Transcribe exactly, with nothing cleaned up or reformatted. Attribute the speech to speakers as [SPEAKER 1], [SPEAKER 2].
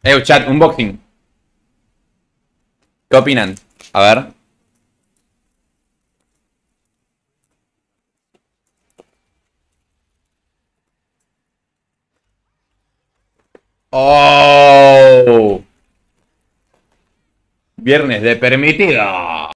[SPEAKER 1] Eh, chat, unboxing. ¿Qué opinan? A ver. Oh. Viernes de permitido.